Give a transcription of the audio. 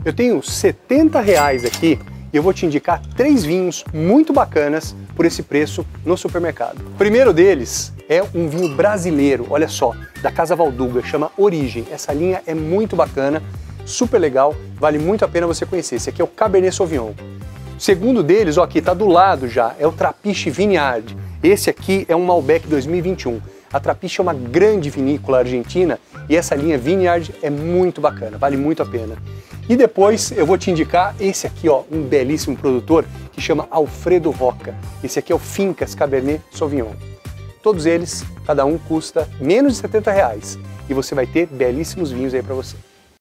Eu tenho R$70 aqui e eu vou te indicar 3 vinhos muito bacanas por esse preço no supermercado. O primeiro deles é um vinho brasileiro, olha só, da Casa Valduga, chama Origem. Essa linha é muito bacana, super legal, vale muito a pena você conhecer. Esse aqui é o Cabernet Sauvignon. O segundo deles, ó, aqui tá do lado já, é o Trapiche Vineyard. Esse aqui é um Malbec 2021. A Trapiche é uma grande vinícola argentina e essa linha Vineyard é muito bacana, vale muito a pena. E depois eu vou te indicar esse aqui, ó, um belíssimo produtor que chama Alfredo Roca. Esse aqui é o Fincas Cabernet Sauvignon. Todos eles, cada um custa menos de R$70 e você vai ter belíssimos vinhos aí para você.